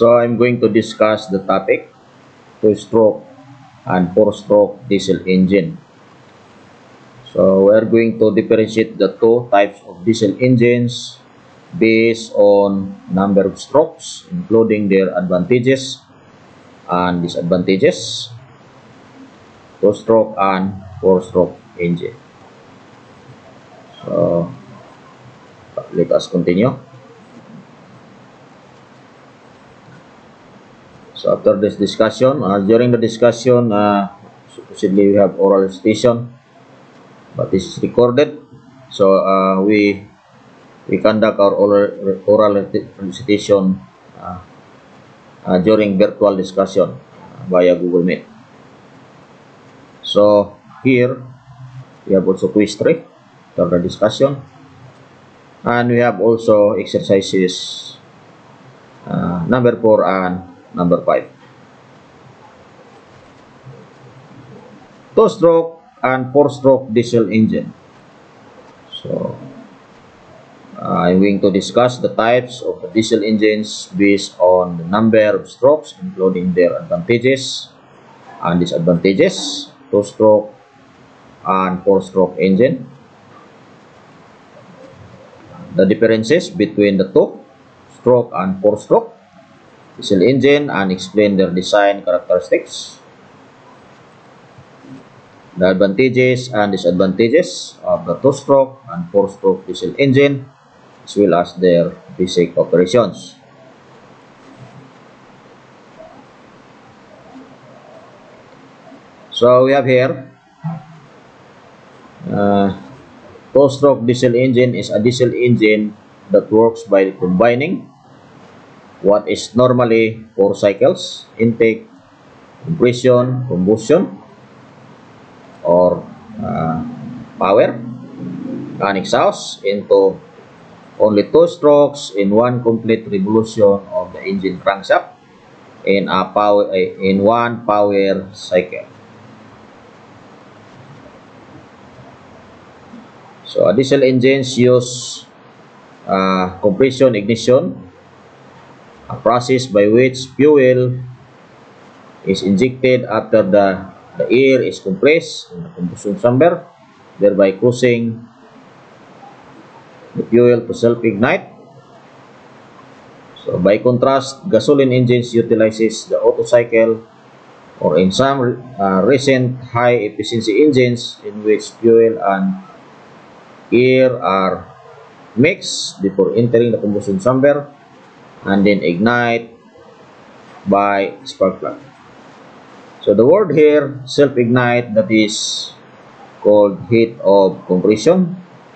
So I'm going to discuss the topic two-stroke and four-stroke diesel engine. So we're going to differentiate the two types of diesel engines based on number of strokes, including their advantages and disadvantages. Two-stroke and four-stroke engine. So let us continue. So after this discussion, during the discussion, supposedly we have oral recitation, but this is recorded. So we conduct our oral recitation during virtual discussion via Google Meet. So here we have also quiz 3 after the discussion, and we have also exercises number 4 and number 5. Two-stroke and four-stroke diesel engine. So I'm going to discuss the types of the diesel engines based on the number of strokes, including their advantages and disadvantages. Two-stroke and four-stroke engine. The differences between the two-stroke and four-stroke diesel engine and explain their design characteristics. The advantages and disadvantages of the two-stroke and four-stroke diesel engine, as well as their basic operations. So we have here two-stroke diesel engine is a diesel engine that works by combining what is normally 4 cycles: intake, compression, combustion, or power, and exhaust into only 2 strokes in one complete revolution of the engine crankshaft in one power cycle. So diesel engines use compression ignition, a process by which fuel is injected after the air is compressed in the combustion chamber, thereby causing the fuel to self-ignite. So by contrast, gasoline engines utilizes the Otto cycle, or in some recent high-efficiency engines in which fuel and air are mixed before entering the combustion chamber and then ignite by spark plug. So the word here, self-ignite, that is called heat of compression,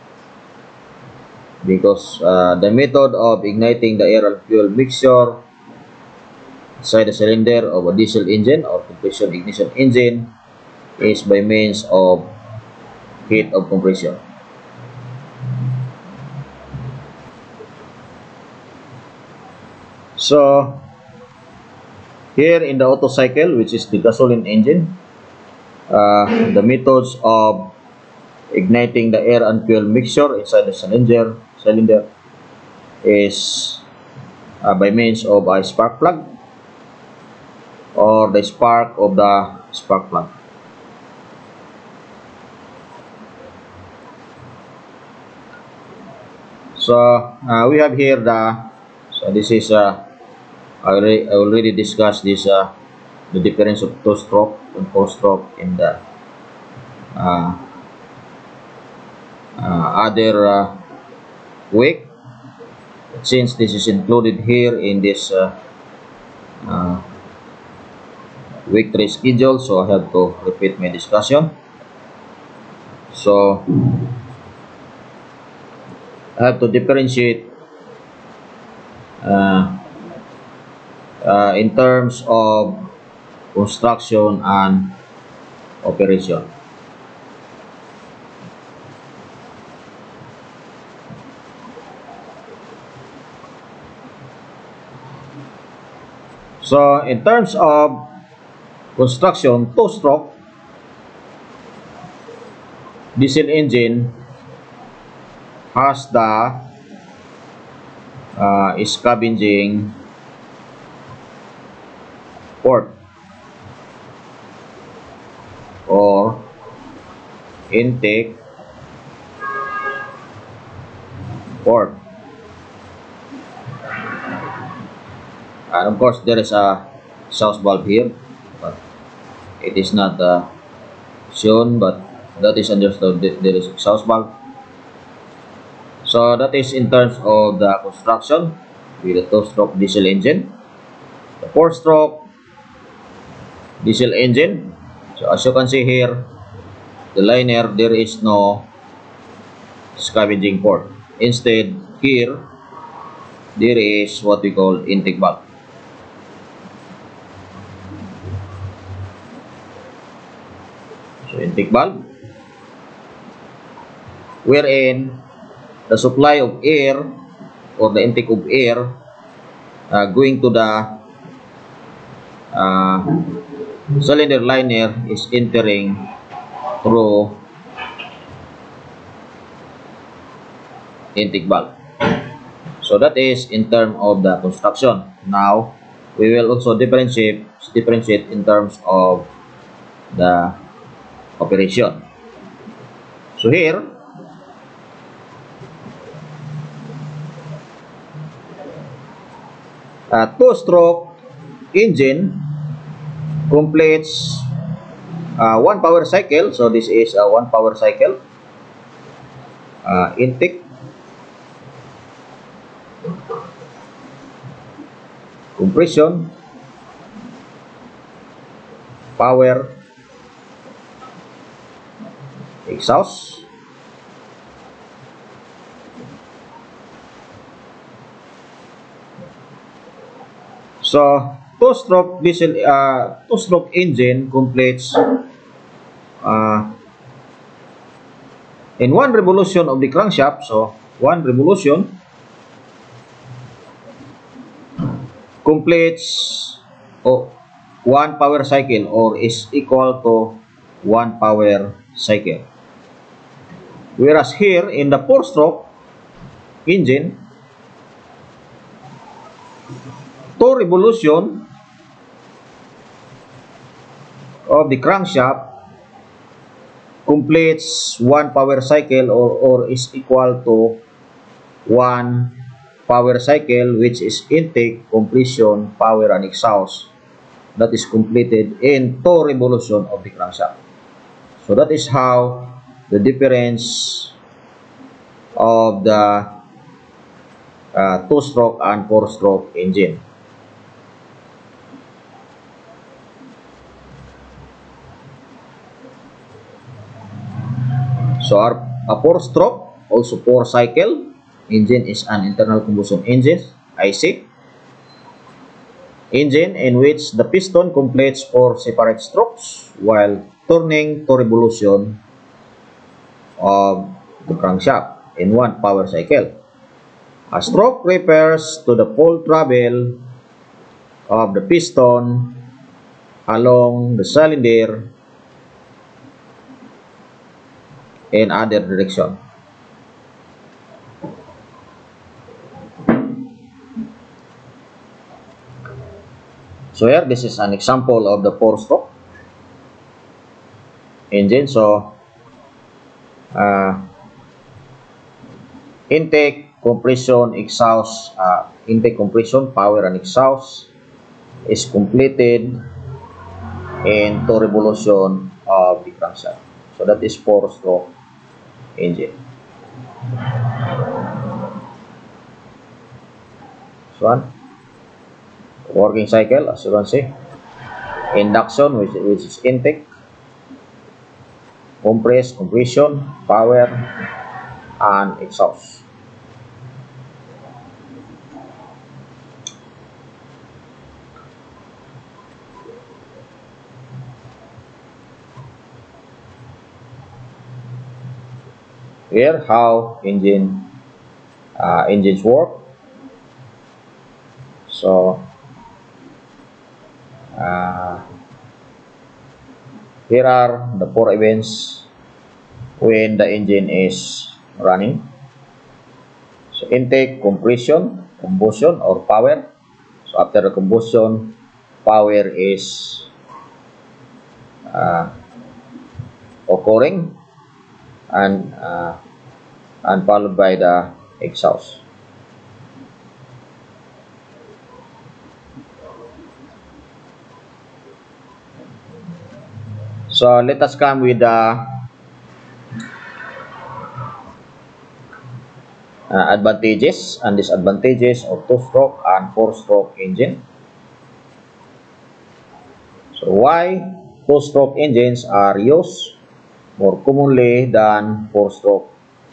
because the method of igniting the air and fuel mixture inside the cylinder of a diesel engine or compression ignition engine is by means of heat of compression. So here in the Otto cycle, which is the gasoline engine, the methods of igniting the air and fuel mixture inside the cylinder is by means of a spark plug or the spark of the spark plug. So we have here this is I already discussed this the difference of two-stroke and four-stroke in the other week. Since this is included here in this week 3 schedule, so I have to repeat my discussion. So I have to differentiate in terms of construction and operation. So in terms of construction, two-stroke diesel engine has the scavenging port or intake port. And of course there is a exhaust valve here, but it is not shown, but that is understood that there is exhaust valve. So that is in terms of the construction with a 2-stroke diesel engine. The 4-stroke diesel engine, so as you can see here, the liner, there is no scavenging port. Instead, here there is what we call intake valve. So intake valve, wherein the supply of air or the intake of air going to the cylinder liner is entering through intake valve. So that is in terms of the construction. Now we will also differentiate in terms of the operation. So here, a 2-stroke engine completes 1 power cycle. So this is a 1 power cycle. Intake, compression, power, exhaust, so 2-stroke diesel 2-stroke engine completes in 1 revolution of the crankshaft. So 1 revolution completes 1 power cycle, or is equal to 1 power cycle. Whereas here in the 4-stroke engine, 2 revolution of the crankshaft completes 1 power cycle, or is equal to 1 power cycle, which is intake, compression, power, and exhaust. That is completed in 2 revolution of the crankshaft. So that is how the difference of the 2-stroke and 4-stroke engine. So a 4-stroke, also 4-cycle engine, is an internal combustion engine, IC, engine in which the piston completes 4 separate strokes while turning 2 revolution of the crankshaft in 1 power cycle. A stroke refers to the full travel of the piston along the cylinder in other direction. So here, this is an example of the 4-stroke engine. So intake, compression, exhaust, intake, compression, power, and exhaust is completed in 2 revolution of the crankshaft. So that is 4-stroke engine. This one, working cycle, as you can see, induction, which is intake, compress, compression, power, and exhaust. Here, how engines work. So here are the 4 events when the engine is running. intake, compression, combustion or power. So after the combustion, power is occurring, and followed by the exhaust. So let us come with the advantages and disadvantages of two-stroke and four-stroke engine. So why two-stroke engines are used more commonly than four-stroke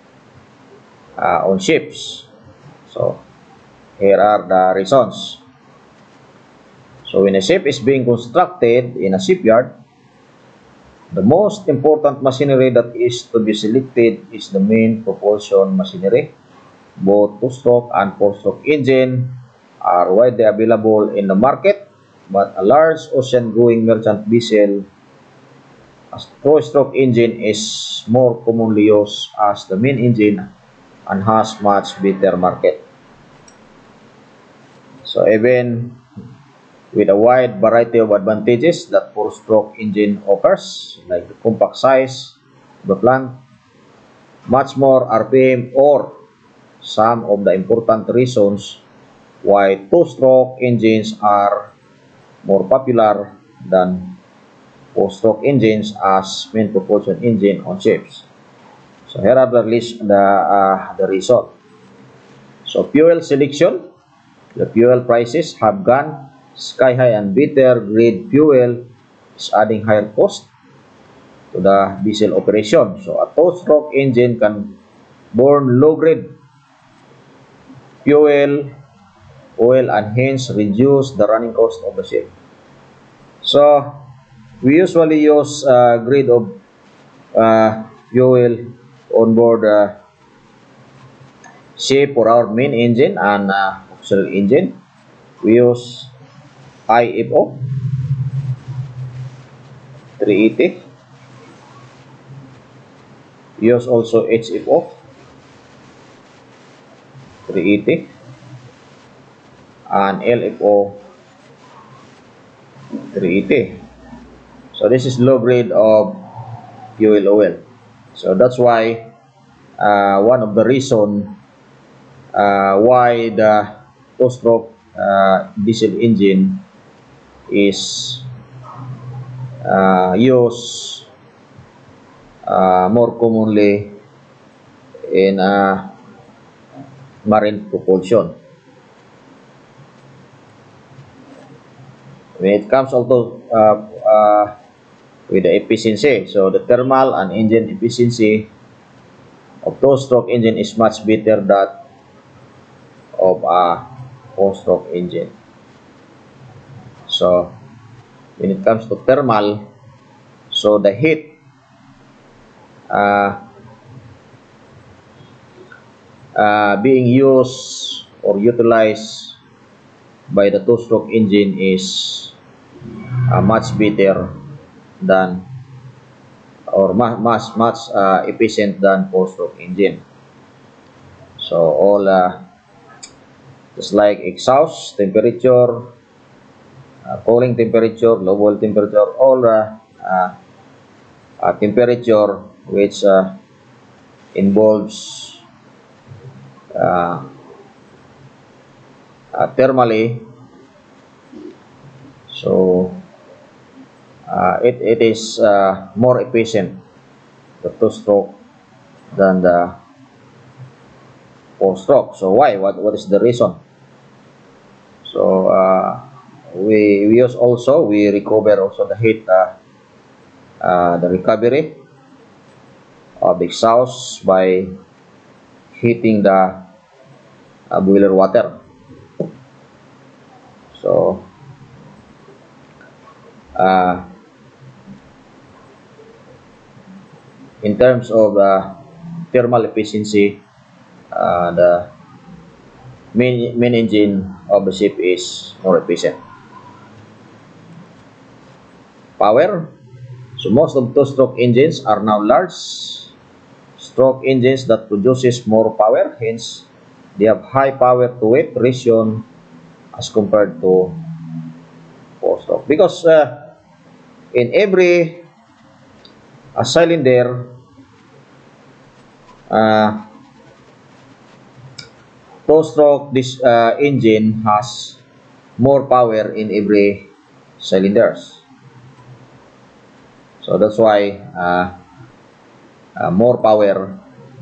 on ships. So here are the reasons. So when a ship is being constructed in a shipyard, the most important machinery that is to be selected is the main propulsion machinery. Both two-stroke and four-stroke engine are widely available in the market, but a large ocean-going merchant vessel, a two-stroke engine is more commonly used as the main engine and has much better market. So even with a wide variety of advantages that four-stroke engine offers, like the compact size of the plant, much more RPM, or some of the important reasons why two-stroke engines are more popular than four-stroke engines as main propulsion engine on ships. So here are the result. So fuel selection, the fuel prices have gone sky high, and better grade fuel is adding higher cost to the diesel operation. So a two-stroke engine can burn low grade fuel oil and hence reduce the running cost of the ship. So we usually use grade of fuel on board ship for our main engine and auxiliary engine. We use IFO 380. We use also HFO 380 and LFO 380. So this is low grade of fuel oil. So that's why one of the reason why the two-stroke diesel engine is used more commonly in marine propulsion. When it comes also with the efficiency, so the thermal and engine efficiency of two-stroke engine is much better than of a four-stroke engine. So when it comes to thermal, so the heat being used or utilized by the two-stroke engine is much better than or much efficient than four-stroke engine. So all just like exhaust temperature, cooling temperature, low boil temperature, all temperature which involves thermally, so it is more efficient, the two-stroke, than the four-stroke. So why? What is the reason? So we use also, we recover also the heat, the recovery of the exhaust by heating the boiler water. So in terms of thermal efficiency, the main engine of the ship is more efficient. Power, so most of two-stroke engines are now large stroke engines that produces more power, hence they have high power to weight ratio as compared to 4-stroke. Because in every cylinder, 2-stroke this engine has more power in every cylinders. So that's why more power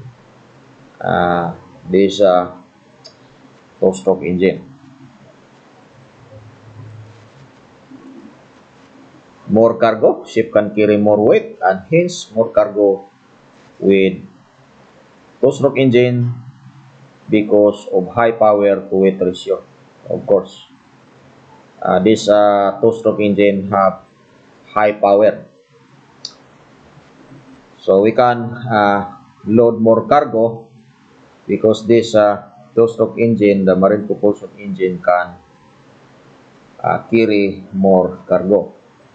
this 2-stroke engine. More cargo, ship can carry more weight and hence more cargo with 2-stroke engine because of high power to weight ratio. Of course, this 2-stroke engine have high power, so we can load more cargo because this 2-stroke engine, the marine propulsion engine, can carry more cargo.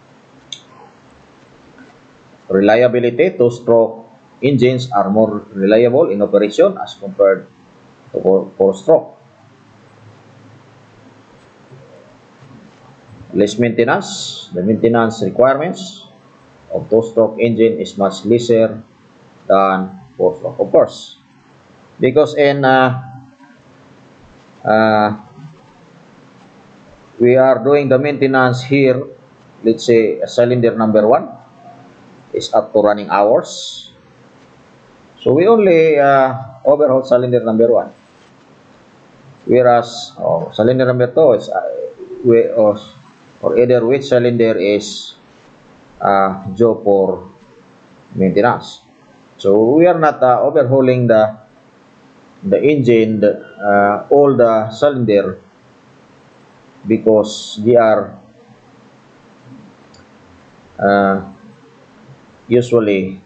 Reliability, 2-stroke engines are more reliable in operation as compared to 4-stroke. Less maintenance, the maintenance requirements of 2-stroke engine is much lesser than 4-stroke, of course, because in we are doing the maintenance here. Let's say cylinder number 1 is up to running hours, so we only overhaul cylinder number 1, whereas cylinder number 2 is or either which cylinder is job for maintenance. So we are not overhauling the engine, all the cylinder, because they are usually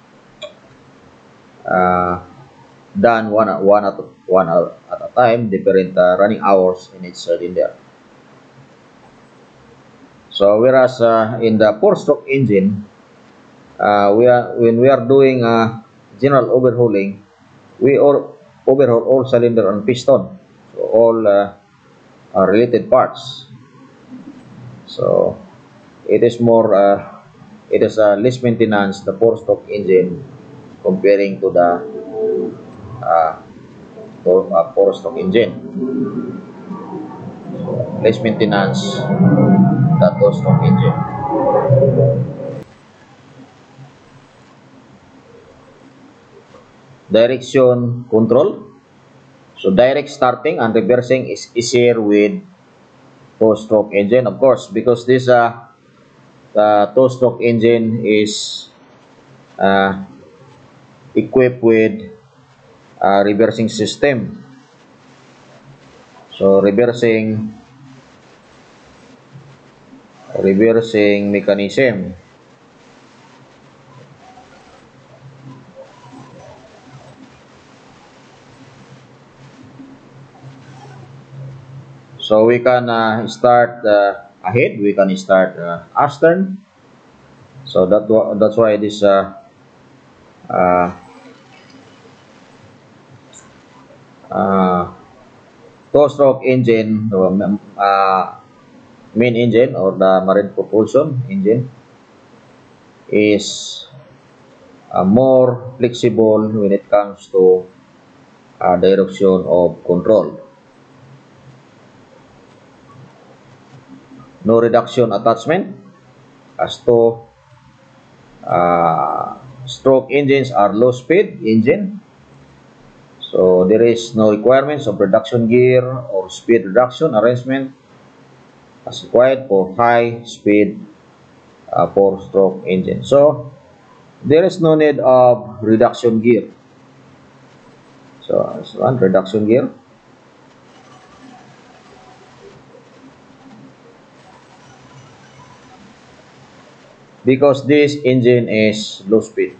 done one at a time, different running hours in each cylinder. So whereas in the 4-stroke engine, when we are doing general overhauling, we overhaul all cylinder and piston, so all related parts. So it is more it is less maintenance, the 4-stroke engine, comparing to the 4-stroke engine. So less maintenance, the 2-stroke engine. Direction control. So direct starting and reversing is easier with 2-stroke engine, of course, because this the 2-stroke engine is equipped with a reversing system. So reversing mechanism. So we can start ahead. We can start astern. So that's why this 2-stroke engine, main engine or the marine propulsion engine, is more flexible when it comes to direction of control. No reduction attachment, as 2-stroke engines are low speed engine, so there is no requirements of reduction gear or speed reduction arrangement as required for high speed 4-stroke engine. So there is no need of reduction gear. So this one, reduction gear. Because this engine is low speed.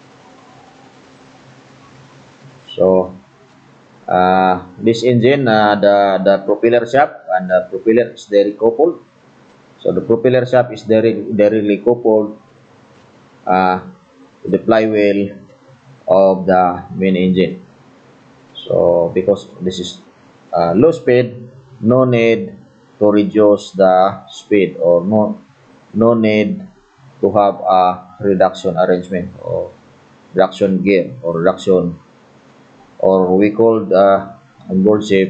So this engine, the propeller shaft and the propeller is directly coupled. So the propeller shaft is directly coupled to the flywheel of the main engine. So because this is low speed, no need to reduce the speed, or no need to have a reduction arrangement or reduction gear or reduction, or we called on board ship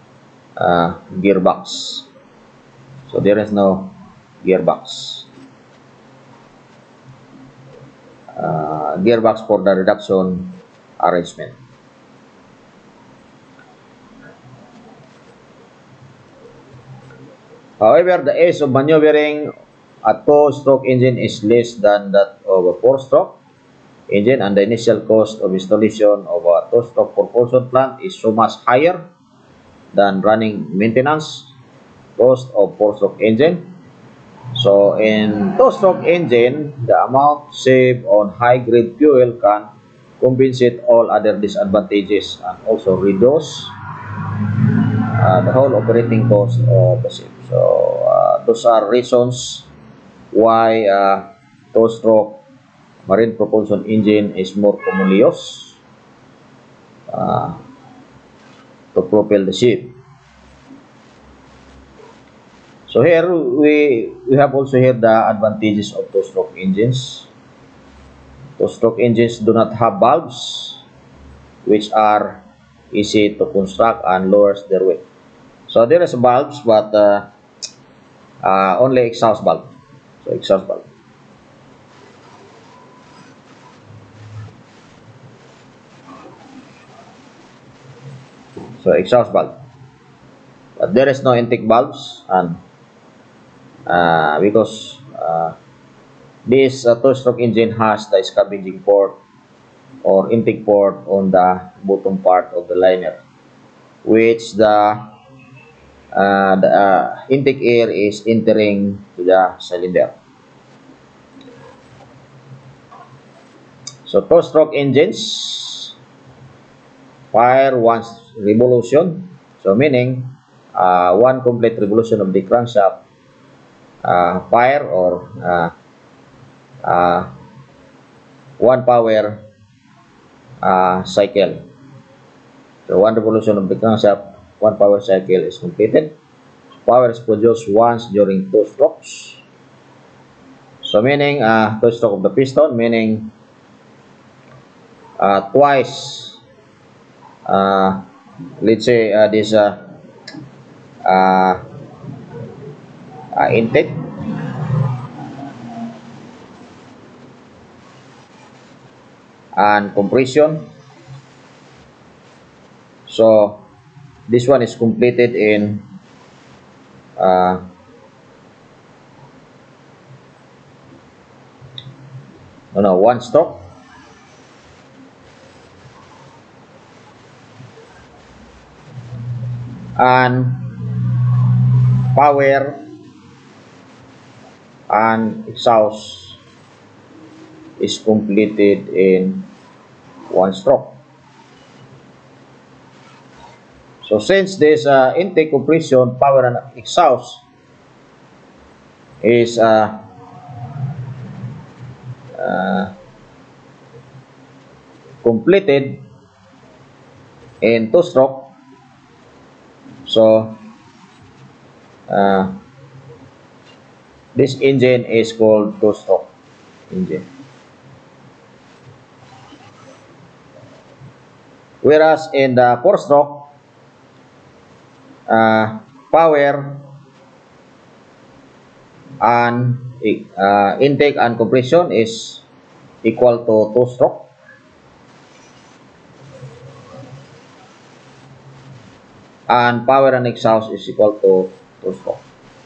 gearbox. So there is no gearbox. Gearbox for the reduction arrangement. However, the ease of maneuvering a two-stroke engine is less than that of a four-stroke engine, and the initial cost of installation of a two-stroke propulsion plant is so much higher than running maintenance cost of four-stroke engine. So in two-stroke engine, the amount saved on high-grade fuel can compensate all other disadvantages and also reduce the whole operating cost of the ship. So those are reasons why two-stroke marine propulsion engine is more commonly used to propel the ship. So here we have also here the advantages of two-stroke engines. Two-stroke engines do not have valves, which are easy to construct and lowers their weight. So there is valves, but only exhaust valve. So exhaust valve. So exhaust valve. But there is no intake valves, and because this two-stroke engine has the scavenging port or intake port on the bottom part of the liner, which the intake air is entering to the cylinder. So two-stroke engines fire one revolution, so meaning one complete revolution of the crankshaft fire, or one power cycle. So one revolution of the crankshaft, one power cycle is completed. Power is produced once during two strokes. So meaning two stroke of the piston, meaning twice. Let's say this intake and compression. So this one is completed in one stroke. And power and exhaust is completed in one stroke. So since this intake, compression, power and exhaust is completed in two stroke, so this engine is called two-stroke engine. Whereas in the four-stroke, power and intake and compression is equal to two-stroke. And power and exhaust is equal to two-stroke.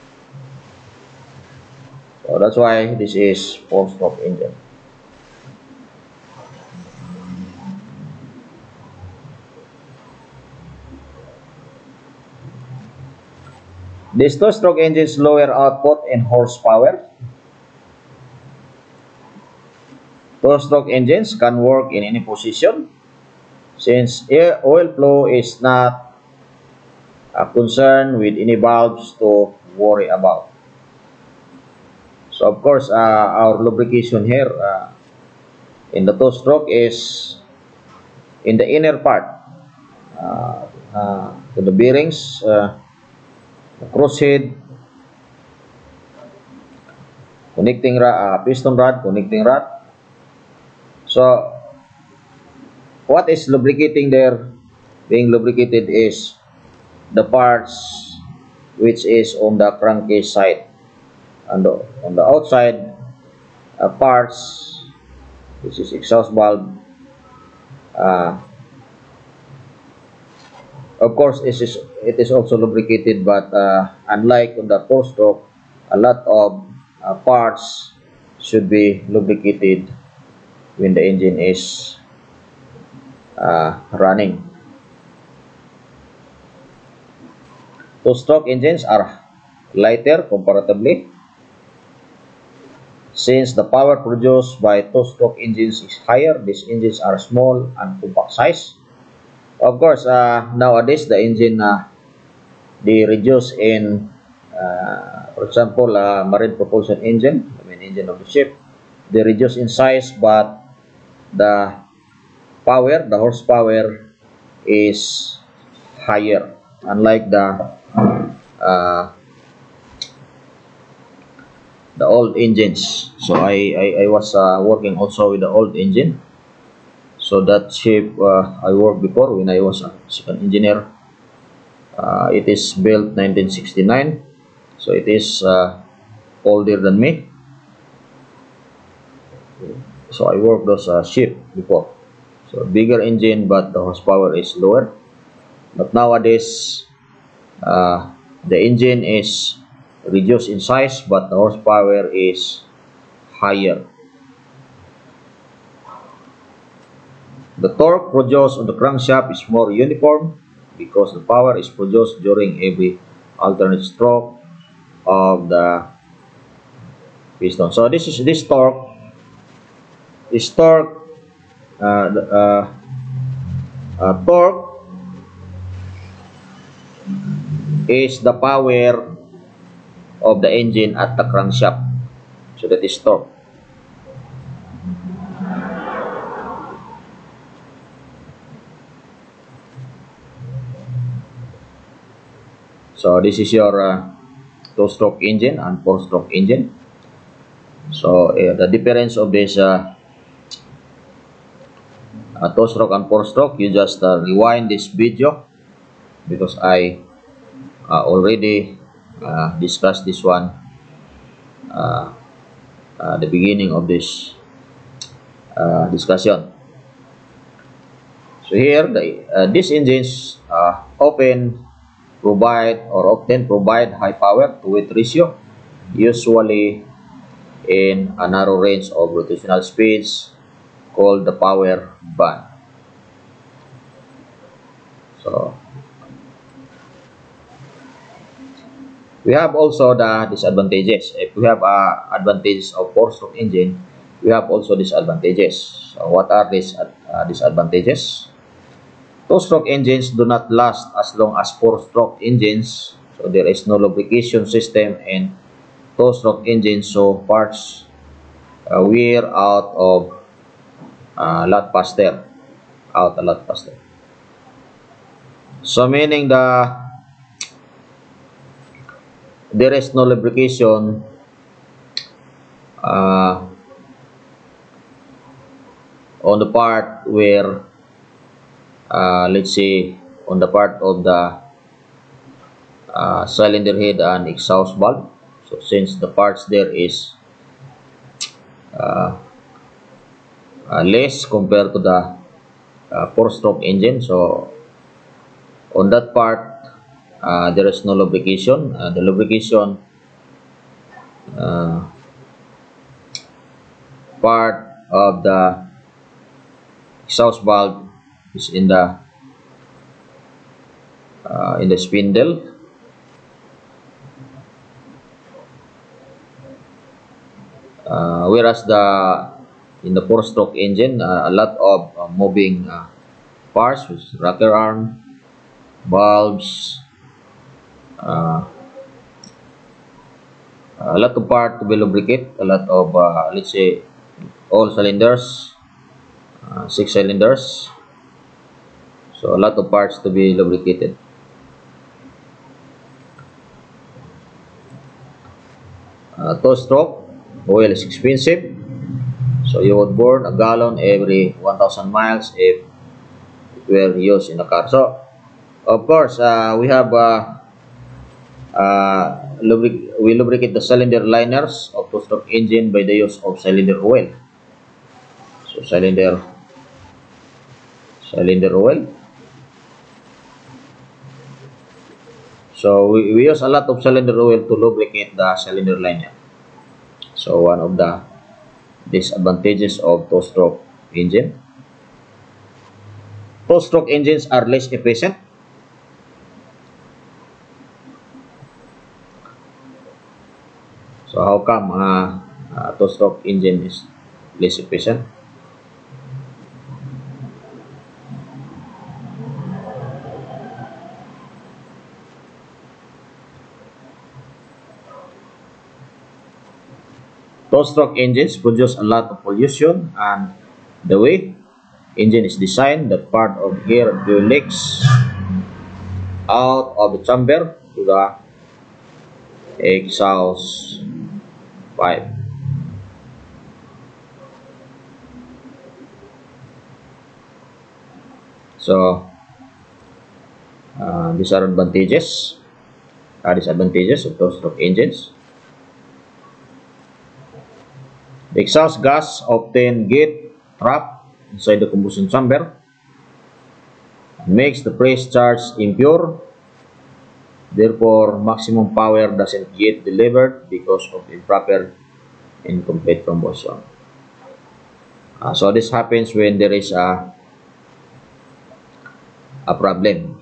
So that's why this is four-stroke engine. These two-stroke engines lower output in horsepower. Two-stroke engines can work in any position since oil flow is not a concern with any valves to worry about. So of course our lubrication here in the two-stroke is in the inner part, to the bearings, crosshead, connecting rod, piston rod, connecting rod. So what is lubricating there? Being lubricated is the parts which is on the crankcase side, and on the outside parts which is exhaust valve. Of course, it is also lubricated, but unlike on the four-stroke, a lot of parts should be lubricated when the engine is running. Two-stroke engines are lighter comparatively, since the power produced by two-stroke engines is higher. These engines are small and compact size. Of course, nowadays the engine they reduce in, for example, marine propulsion engine, the main engine of the ship. They reduce in size, but the power, the horsepower is higher, unlike uh, the old engines. So I was working also with the old engine. So that ship I worked before when I was a second engineer. It is built 1969, so it is older than me. So I worked those ship before. So bigger engine, but the horsepower is lower. But nowadays, the engine is reduced in size, but the horsepower is higher. The torque produced on the crankshaft is more uniform because the power is produced during every alternate stroke of the piston. So this is this torque. This torque, torque is the power of the engine at the crankshaft. So that is torque. So this is your two-stroke engine and four-stroke engine. So the difference of this two-stroke and four-stroke, you just rewind this video, because I already discussed this one the beginning of this discussion. So here these engines often provide high power to weight ratio, usually in a narrow range of rotational speeds called the power band. So we have also the disadvantages. If we have advantages of four-stroke engine, we have also disadvantages. So what are these disadvantages? Two-stroke engines do not last as long as four-stroke engines. So there is no lubrication system in two-stroke engines, so parts wear out a lot faster. So meaning there is no lubrication on the part where let's say on the part of the cylinder head and exhaust valve. So since the parts there is less compared to the four-stroke engine, so on that part there is no lubrication. The lubrication part of the exhaust valve is in the spindle, whereas in the four-stroke engine, a lot of moving parts, which is rocker arm, valves, a lot of part to be lubricate, a lot of let's say all cylinders, 6 cylinders, so a lot of parts to be lubricated. Two-stroke oil is expensive, so you would burn a gallon every 1,000 miles if it were used in a car. So of course, we have we lubricate the cylinder liners of two-stroke engine by the use of cylinder oil. So cylinder oil. So we use a lot of cylinder oil to lubricate the cylinder liner. So one of the disadvantages of two-stroke engine. Two-stroke engines are less efficient. So how come two-stroke engine is less efficient? Two-stroke engines produce a lot of pollution, and the way engine is designed, that part of air fuel leaks out of the chamber to the exhaust pipe. So these are disadvantages of two-stroke engines. The exhaust gas often get trapped inside the combustion chamber and makes the fresh charge impure. Therefore, maximum power doesn't get delivered because of improper incomplete combustion. So this happens when there is a problem.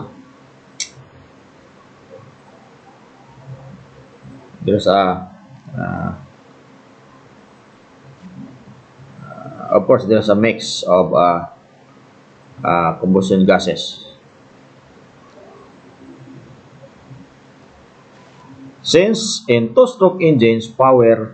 There's of course, there's a mix of combustion gases. Since in two-stroke engines, power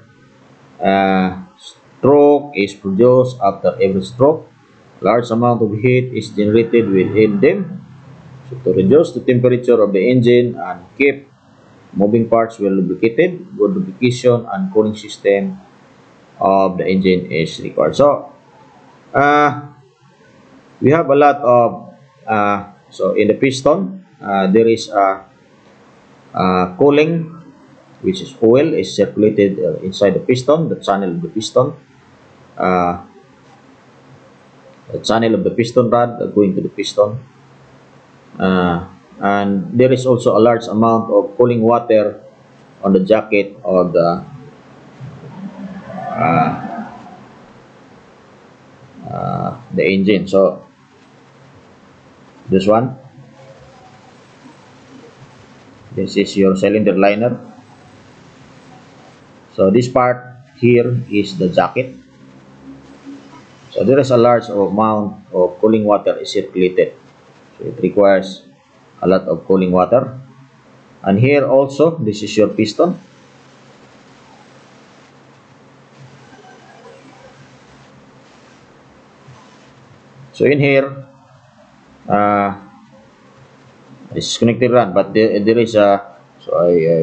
stroke is produced after every stroke, large amount of heat is generated within them. So to reduce the temperature of the engine and keep moving parts well lubricated, good lubrication and cooling system of the engine is required. So we have a lot of so in the piston there is a cooling, which is oil is circulated inside the piston, the channel of the piston, rod going to the piston, and there is also a large amount of cooling water on the jacket of the engine. So this is your cylinder liner. So this part here is the jacket. So there is a large amount of cooling water is circulated. So it requires a lot of cooling water. And here also, this is your piston. So in here, this is connected rod, but there is a, so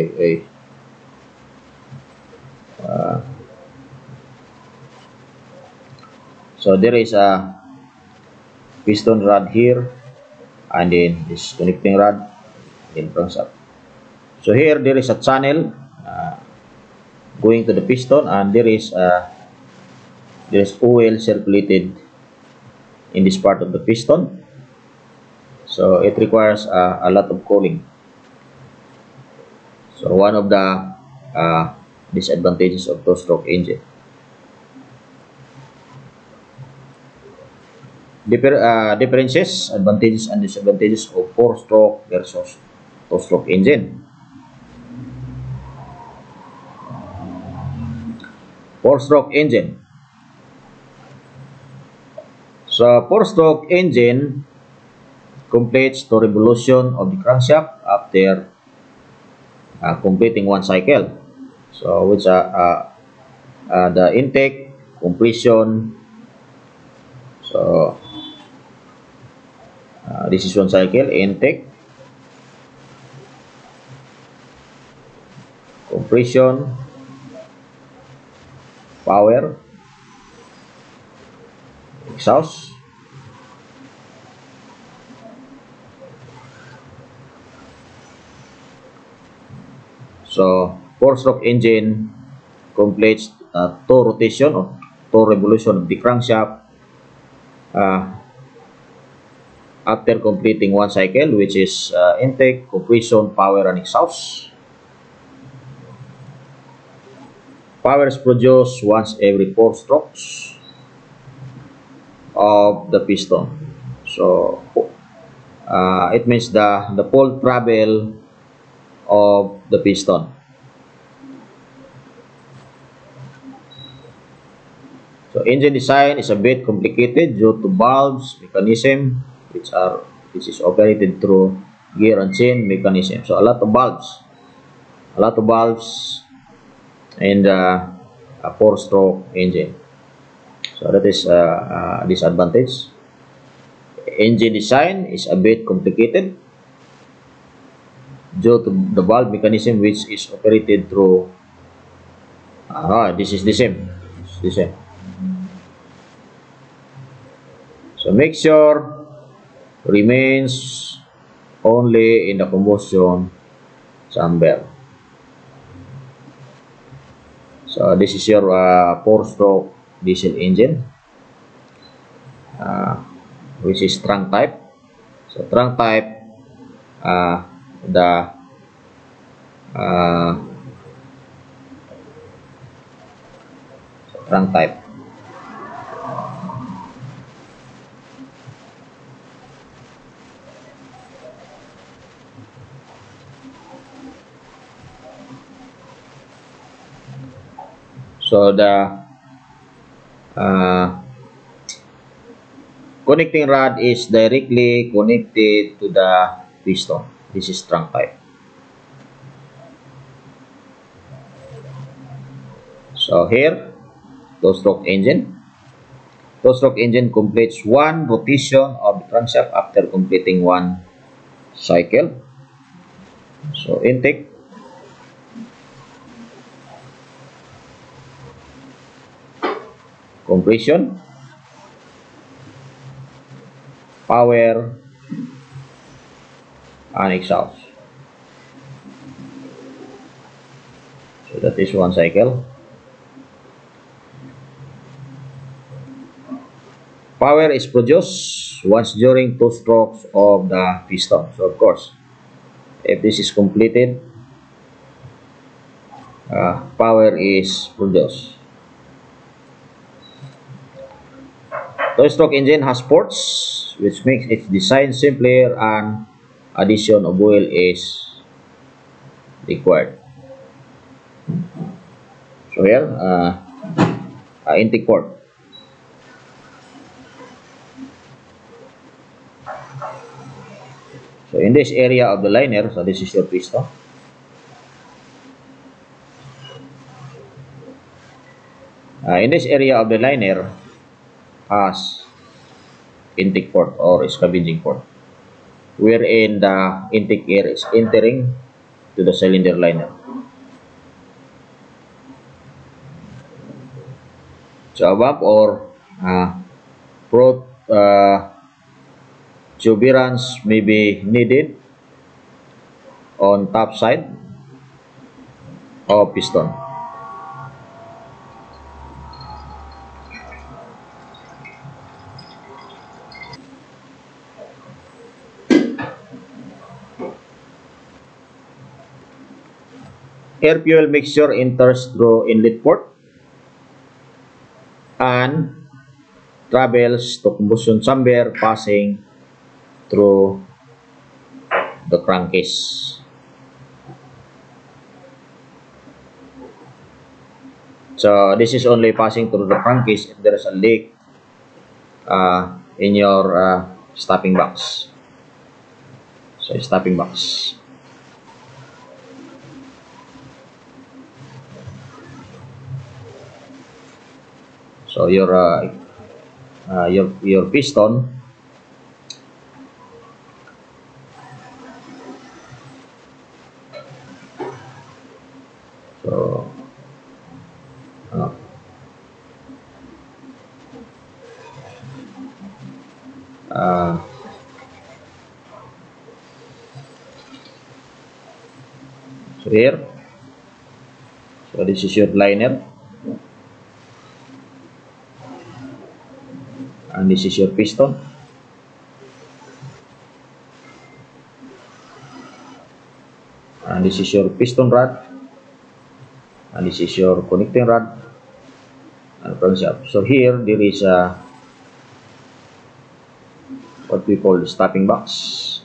so there is a piston rod here, and then this connecting rod in front up. So here there is a channel going to the piston, and there is oil circulated in this part of the piston. So it requires a lot of cooling. So one of the disadvantages of two-stroke engine. Differences, advantages and disadvantages of four-stroke versus two-stroke engine. Four-stroke engine. So four-stroke engine completes the revolution of the crankshaft after completing one cycle. So which the intake, compression. So this is one cycle: intake, compression, power, exhaust. So four-stroke engine completes two rotation or two revolution of the crankshaft uh, after completing one cycle, which is intake, compression, power, and exhaust. Power is produced once every four strokes of the piston. So it means the full travel of the piston. So engine design is a bit complicated due to valves mechanism which is operated through gear and chain mechanism. So a lot of valves in the four-stroke engine. So that is a disadvantage. Engine design is a bit complicated due to the valve mechanism which is operated through. This is the same. It's the same. So make sure remains only in the combustion chamber. So this is your four-stroke diesel engine, which is trunk type. So trunk type, the trunk type. So the connecting rod is directly connected to the piston. This is trunk type. So here, two-stroke engine. Two-stroke engine completes one rotation of the crankshaft after completing one cycle. So intake, compression, power, and exhaust. So that is one cycle. Power is produced once during two strokes of the piston. So of course, if this is completed, power is produced. Two-stroke engine has ports, which makes its design simpler and addition of oil is required. So here, intake port. So in this area of the liner, so this is your piston. In this area of the liner has intake port or scavenging port, wherein the intake air is entering to the cylinder liner. So a valve or protuberance may be needed on top side of piston. Air fuel mixture enters through inlet port and travels to combustion chamber passing through the crankcase. So this is only passing through the crankcase if there is a leak in your stopping box. So stopping box. So your piston so So here, so this is your liner, and this is your piston, and this is your piston rod, and this is your connecting rod and crankshaft. So here there is a what we call the stopping box.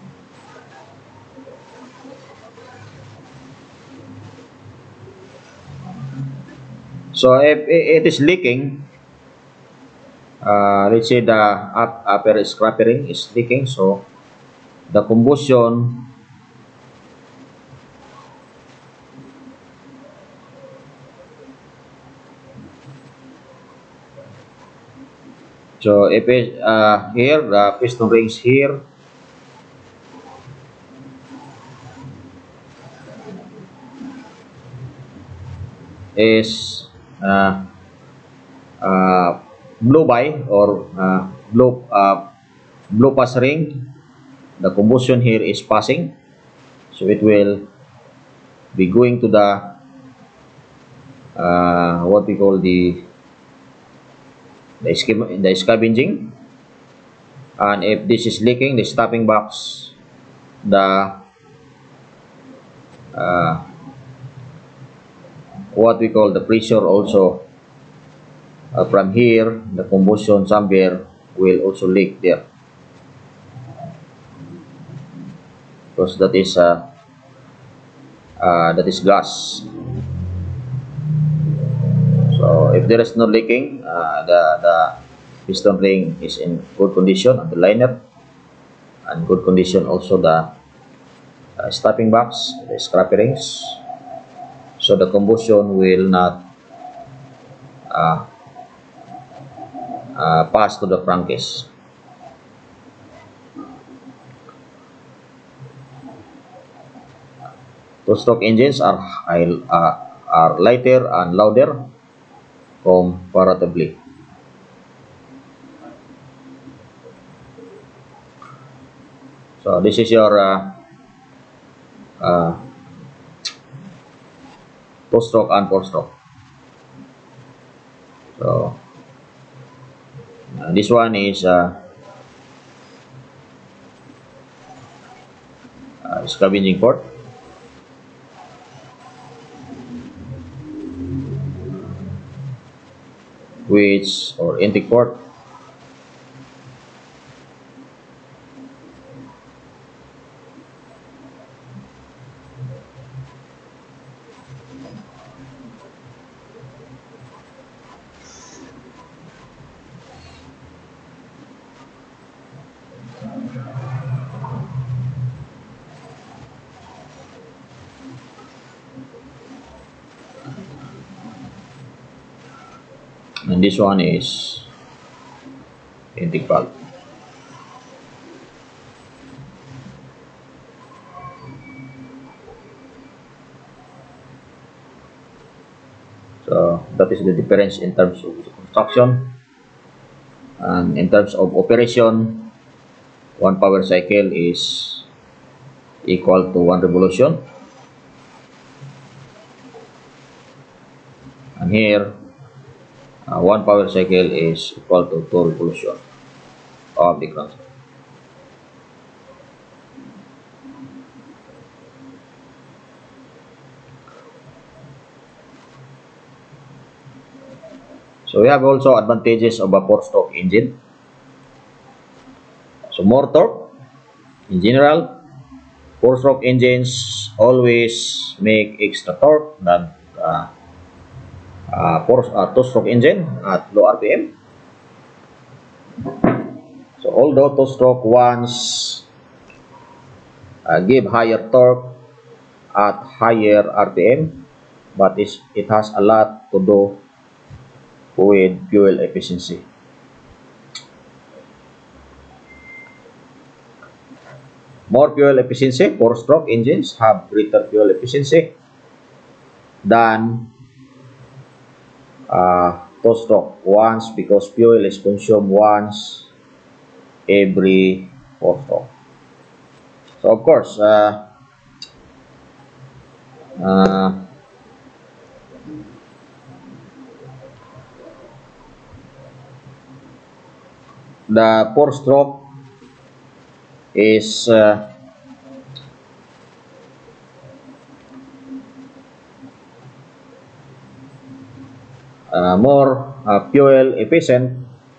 So if it is leaking, let's say the upper scrapper ring is leaking, so the combustion so if it, here the piston rings here is blow by or blow pass ring, the combustion here is passing, so it will be going to the what we call the scavenging. And if this is leaking, the stopping box, the what we call the pressure also from here, the combustion somewhere will also leak there, because that is gas. So if there is no leaking, the piston ring is in good condition, and the liner, and good condition also the stopping box, the scrapper rings, so the combustion will not pass to the crankcase. Two-stroke engines are lighter and louder comparatively. So this is your two-stroke and four-stroke. So this one is scavenging port. Which or intake port. And this one is intake valve. So that is the difference in terms of construction, and in terms of operation, one power cycle is equal to one revolution, and here one power cycle is equal to 2 revolution of the crankshaft. So we have also advantages of a four-stroke engine. So more torque. In general, four-stroke engines always make extra torque than two-stroke engine at low RPM. So although two-stroke ones give higher torque at higher RPM, but it has a lot to do with fuel efficiency. More fuel efficiency, four-stroke engines have greater fuel efficiency than two-stroke ones, because fuel is consumed once every 4 stroke. So of course, the 4 stroke is more fuel efficient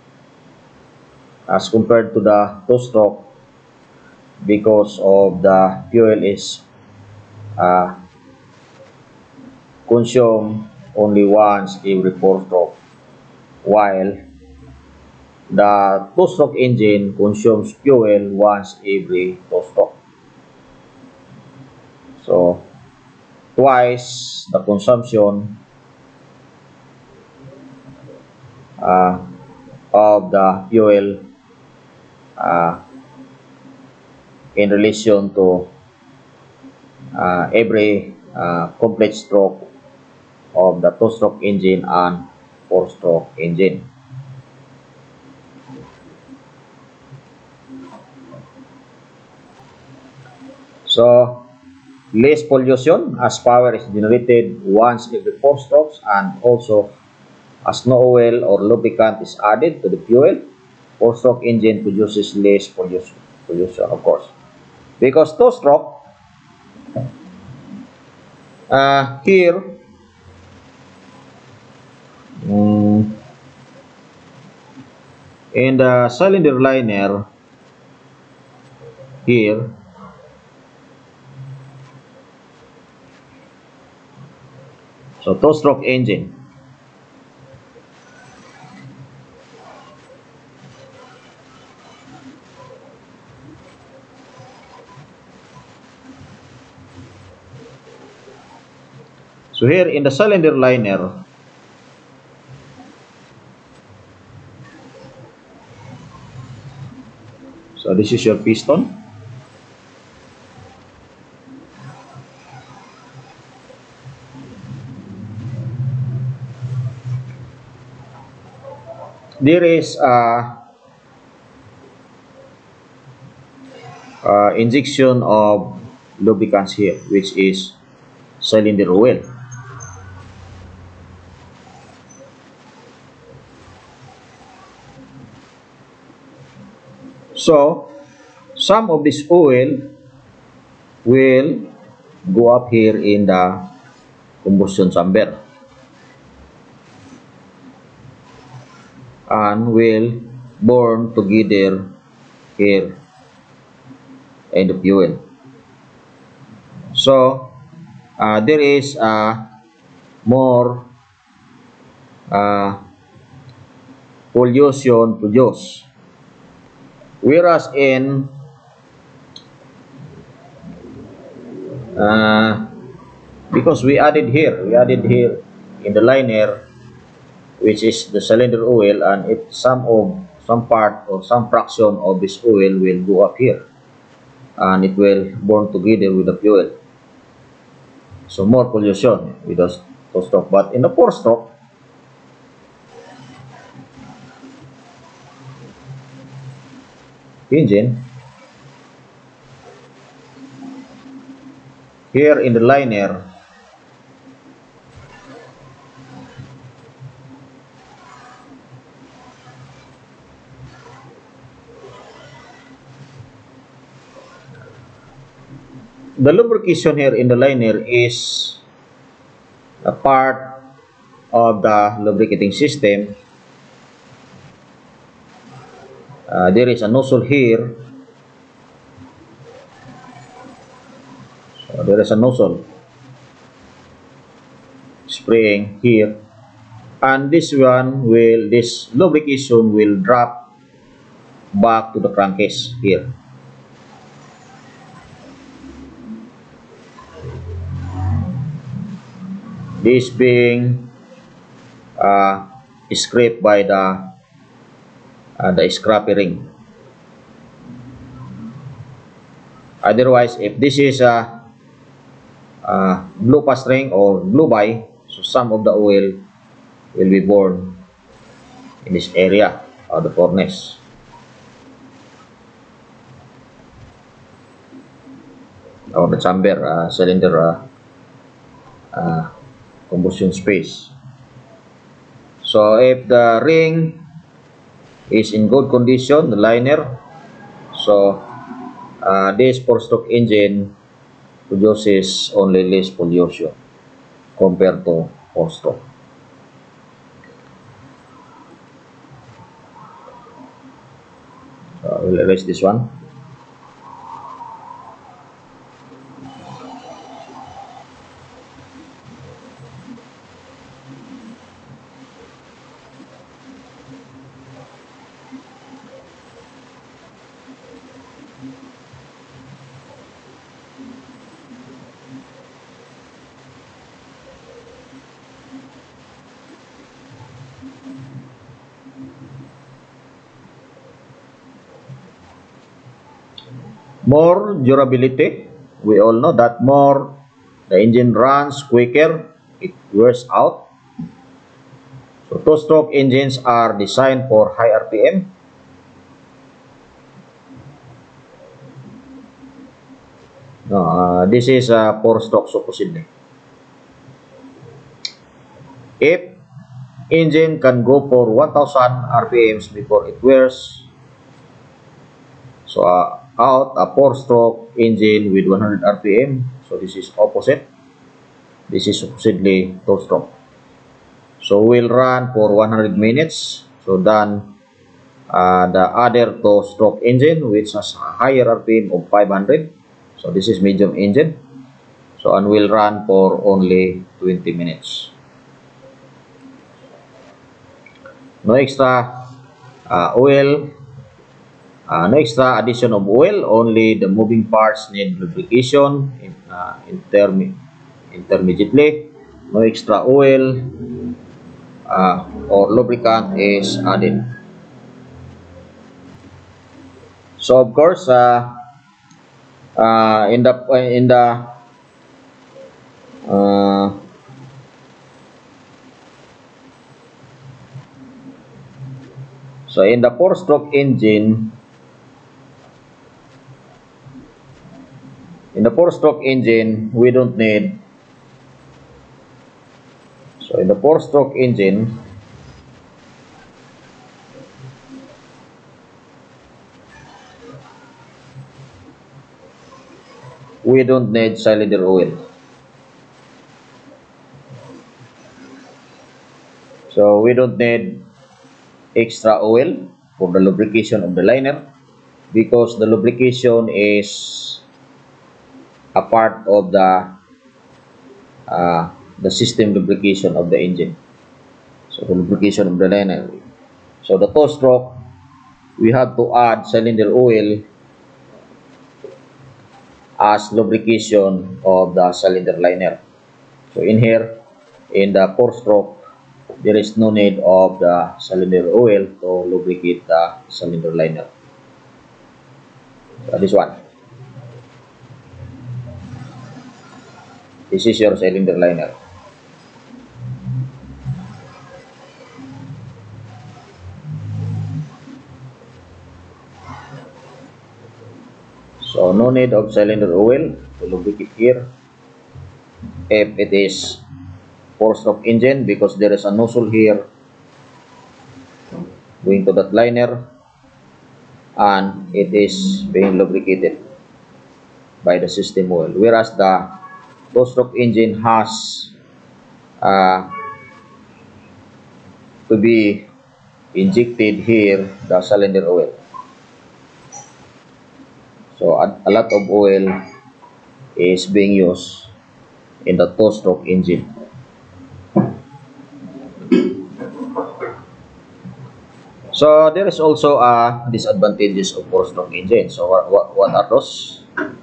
as compared to the 2 stroke, because of the fuel is consumed only once every 4 stroke, while the 2 stroke engine consumes fuel once every 2 stroke. So twice the consumption of the fuel in relation to every complete stroke of the 2-stroke engine and 4-stroke engine. So less pollution as power is generated once every 4 strokes, and also as no oil or lubricant is added to the fuel, 4-stroke engine produces less pollution of course. Because 2-stroke, here in the cylinder liner here, so 2-stroke engine, so here in the cylinder liner, so this is your piston. There is a injection of lubricants here, which is cylinder oil. So some of this oil will go up here in the combustion chamber and will burn together here in the fuel. So there is more pollution produced, whereas in because we added here in the liner, which is the cylinder oil, and if some part or some fraction of this oil will go up here and it will burn together with the fuel, so more pollution with the 2-stroke. But in the 4-stroke, engine, here in the liner, the lubrication here in the liner is a part of the lubricating system. There is a nozzle here. So there is a nozzle spraying here, and this lubrication will drop back to the crankcase here. This being scraped by the scraper ring. Otherwise, if this is a blue pass ring or blue by, so some of the oil will be burned in this area of the furnace. or the chamber cylinder combustion space. So if the ring is in good condition, the liner, so this four-stroke engine produces only less pollution compared to four-stroke. So I will erase this one. More durability. We all know that more the engine runs quicker, it wears out. So two-stroke engines are designed for high RPM. No, this is a four-stroke supposedly. If engine can go for 1000 RPMs before it wears, so out a four-stroke engine with 100 RPM, so this is opposite. This is supposedly two-stroke. So we'll run for 100 minutes. So then the other two-stroke engine, which has a higher RPM of 500. So this is medium engine. So and we'll run for only 20 minutes. No extra oil. No extra addition of oil, only the moving parts need lubrication intermediately. No extra oil or lubricant is added. So of course, in the four-stroke engine. In the four-stroke engine, we don't need. So in the four-stroke engine, we don't need cylinder oil. So we don't need extra oil for the lubrication of the liner, because the lubrication is a part of the system lubrication of the engine. So the lubrication of the liner. So the two-stroke, we have to add cylinder oil as lubrication of the cylinder liner. So in here, in the four-stroke, there is no need of the cylinder oil to lubricate the cylinder liner. So this one. This is your cylinder liner. So no need of cylinder oil to lubricate here if it is four-stroke engine, because there is a nozzle here going to that liner and it is being lubricated by the system oil, whereas the two-stroke engine has to be injected here the cylinder oil. So a lot of oil is being used in the two-stroke engine. So there is also a disadvantages of four-stroke engine. So what are those?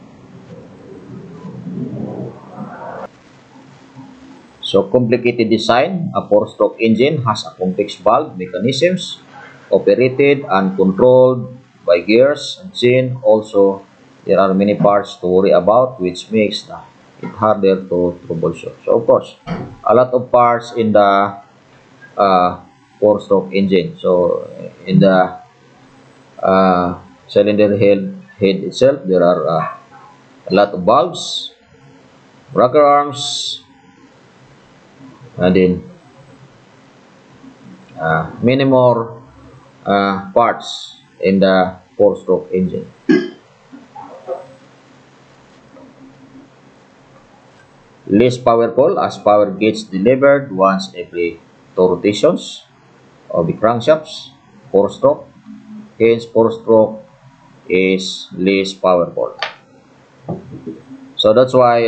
So complicated design. A four-stroke engine has a complex valve mechanisms operated and controlled by gears and chain. Also, there are many parts to worry about, which makes it harder to troubleshoot. So of course, a lot of parts in the four-stroke engine. So in the cylinder head itself, there are a lot of valves, rocker arms, and then many more parts in the 4-stroke engine. Less powerful as power gets delivered once every 2 rotations of the crankshafts. 4-stroke, hence 4-stroke is less powerful. So that's why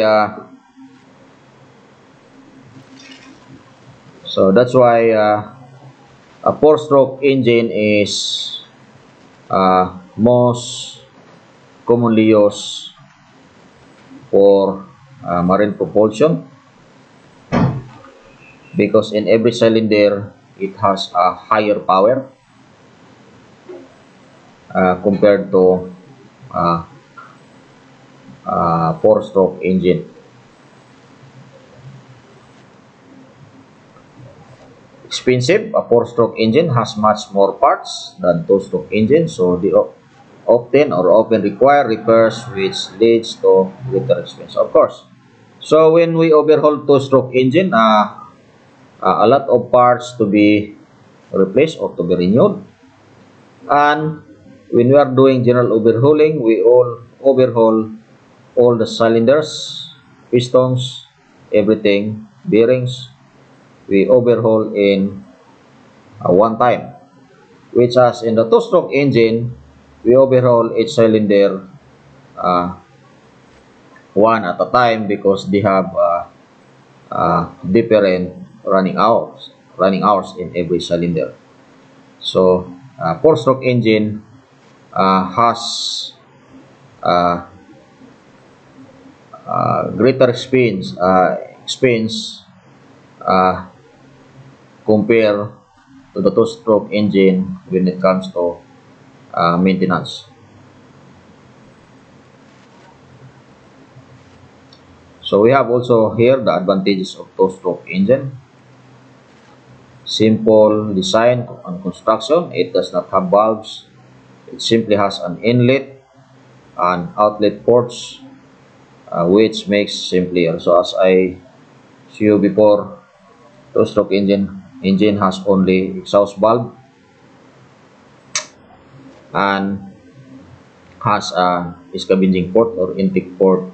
a 4-stroke engine is most commonly used for marine propulsion, because in every cylinder it has a higher power compared to 4-stroke engine. Expensive, a 4-stroke engine has much more parts than 2-stroke engine, so they often require repairs, which leads to greater expense, of course. So when we overhaul 2-stroke engine, a lot of parts to be replaced or to be renewed. And when we are doing general overhauling, we all overhaul all the cylinders, pistons, everything, bearings. We overhaul in one time, which as in the 2-stroke engine, we overhaul each cylinder one at a time, because they have different running hours in every cylinder. So 4-stroke engine has greater expense compared to the 2-stroke engine when it comes to maintenance. So we have also here the advantages of 2-stroke engine. Simple design and construction. It does not have valves. It simply has an inlet and outlet ports, which makes simpler. So as I show you before, 2-stroke engine has only exhaust valve and has a scavenging port or intake port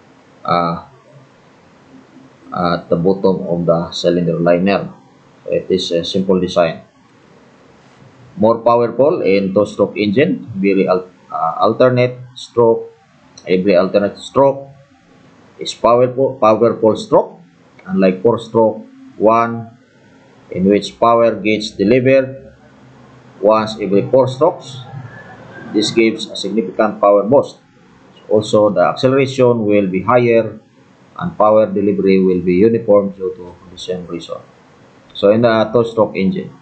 at the bottom of the cylinder liner. So it is a simple design. More powerful in 2-stroke engine, alternate stroke. Every alternate stroke is powerful stroke, unlike 4-stroke one, in which power gets delivered once every 4 strokes. This gives a significant power boost. Also, the acceleration will be higher and power delivery will be uniform due to the same reason. So in the 2-stroke engine,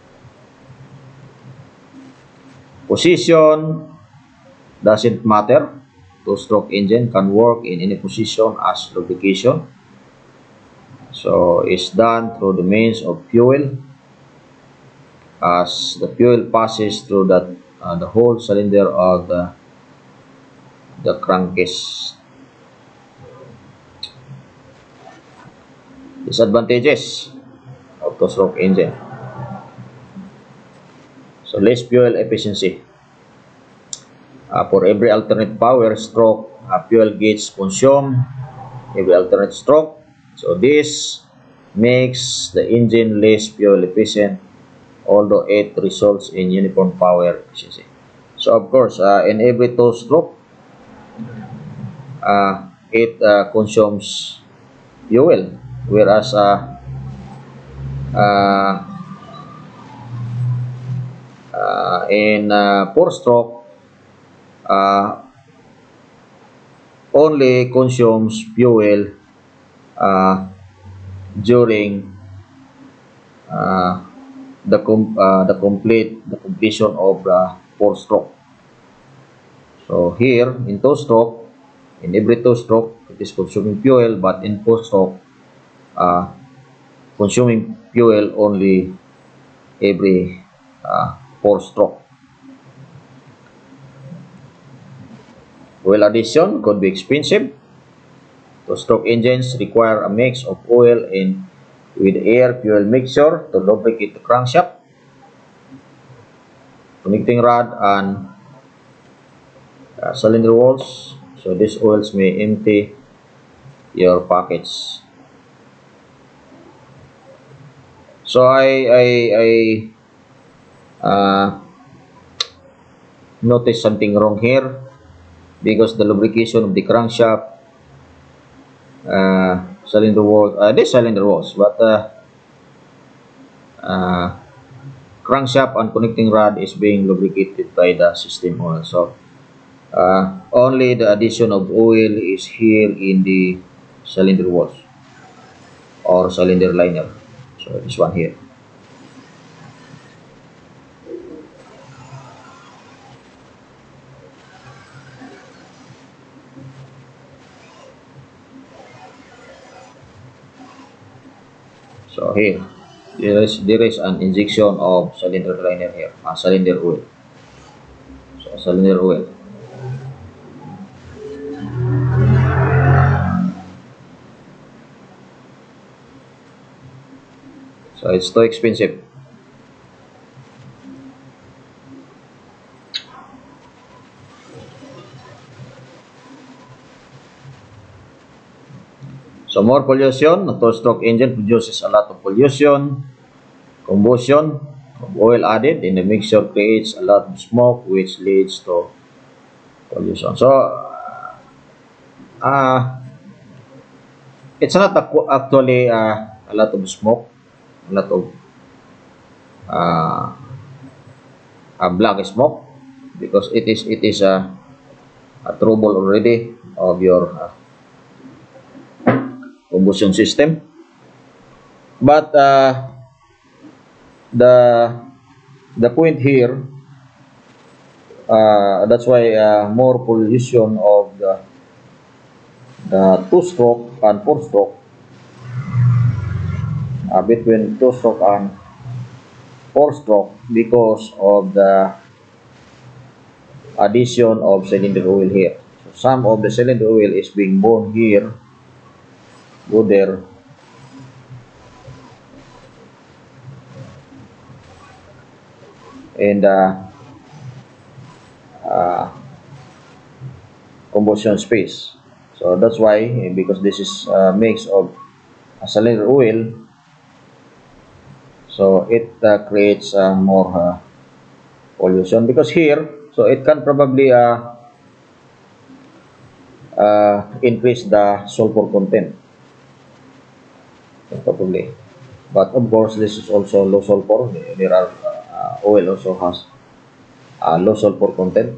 position doesn't matter. 2-stroke engine can work in any position as lubrication. So it's done through the means of fuel. As the fuel passes through the whole cylinder of the crankcase. Disadvantages of 2-stroke engine. So less fuel efficiency. For every alternate power stroke, fuel gets consumed every alternate stroke. So this makes the engine less fuel efficient, although it results in uniform power efficiency. So of course, in every 2-stroke, it consumes fuel, whereas in 4-stroke, only consumes fuel during the completion of the 4-stroke. So here in 2-stroke, in every 2-stroke, it is consuming fuel, but in 4-stroke, consuming fuel only every 4-stroke. Oil addition could be expensive. Two-stroke engines require a mix of oil and with air fuel mixture to lubricate the crankshaft, connecting rod, and cylinder walls. So these oils may empty your pockets. So I noticed something wrong here because the lubrication of the crankshaft, cylinder wall, this cylinder walls, but crankshaft and connecting rod is being lubricated by the system oil. So only the addition of oil is here in the cylinder walls or cylinder liner. So this one here. So here, there is an injection of cylinder liner here, cylinder oil. So cylinder oil. So it's too expensive. So more pollution. The two-stroke engine produces a lot of pollution. Combustion of oil added in the mixture creates a lot of smoke, which leads to pollution. So it's not actually a lot of smoke, a lot of black smoke, because it is a trouble already of your combustion system. But the point here, that's why more pollution of the two-stroke and four-stroke, between two-stroke and four-stroke, because of the addition of cylinder oil here. So some of the cylinder oil is being burned here, go there, and combustion space. So that's why, because this is a mix of cylinder oil, so it creates more pollution, because here, so it can probably increase the sulfur content, probably. But of course, this is also low sulfur. There are oil also has low sulfur content.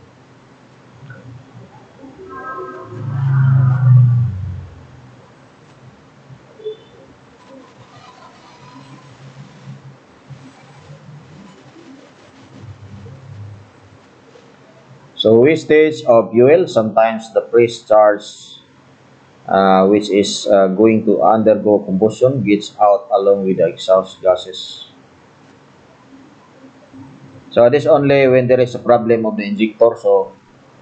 So wastage of fuel, sometimes the fresh charge, which is going to undergo combustion, gets out along with the exhaust gases. So this only when there is a problem of the injector. So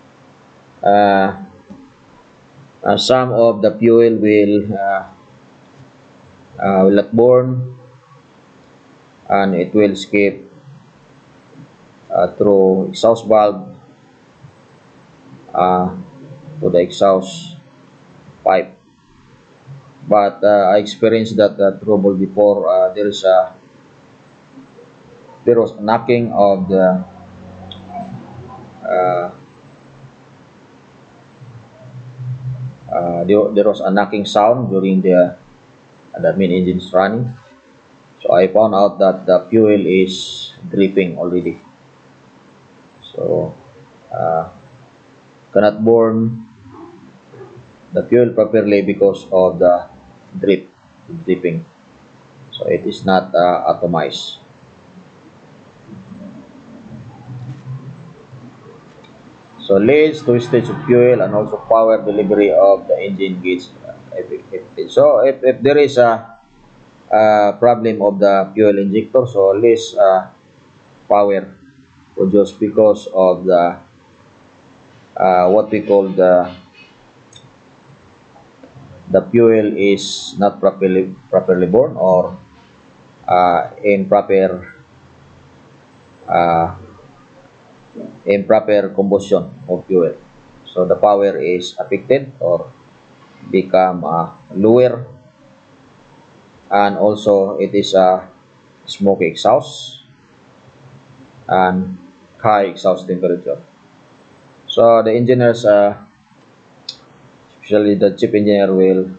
some of the fuel will not burn, and it will escape through exhaust valve to the exhaust pipe. But I experienced that trouble before. There was a knocking of the there was a knocking sound during the main engine is running. So I found out that the fuel is dripping already. So cannot burn the fuel properly because of the dripping. So it is not atomized. So leads to wastage of fuel and also power delivery of the engine gauge affected. So if there is a problem of the fuel injector, so less power produced because of the what we call the fuel is not properly born, or uh, improper combustion of fuel. So the power is affected or become lower, and also it is a smoke exhaust and high exhaust temperature. So the engineers, especially the chief engineer, will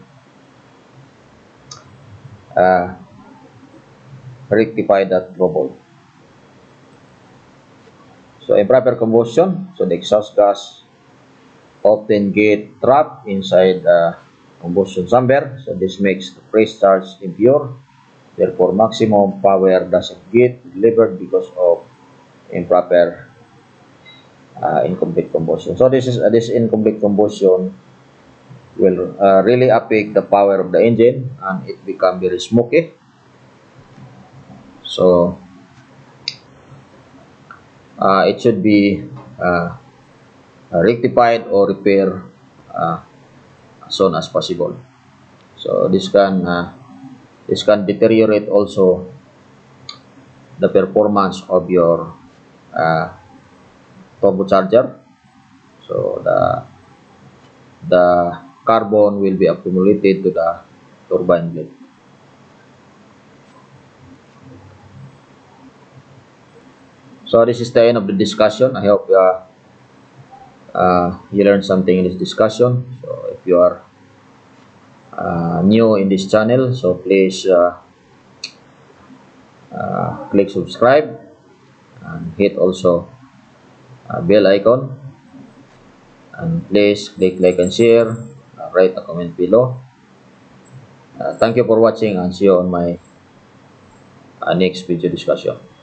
uh, rectify that trouble. So improper combustion, so the exhaust gas often get trapped inside the combustion chamber. So this makes the fresh charge impure. Therefore, maximum power doesn't get delivered because of improper incomplete combustion. So this incomplete combustion will really affect the power of the engine, and it become very smoky. So it should be rectified or repaired as soon as possible. So this can deteriorate also the performance of your turbocharger. So the carbon will be accumulated to the turbine blade. So this is the end of the discussion. I hope you learned something in this discussion. So if you are new in this channel, so please click subscribe and hit also bell icon, and please click like and share, write a comment below. Thank you for watching, and see you on my next video discussion.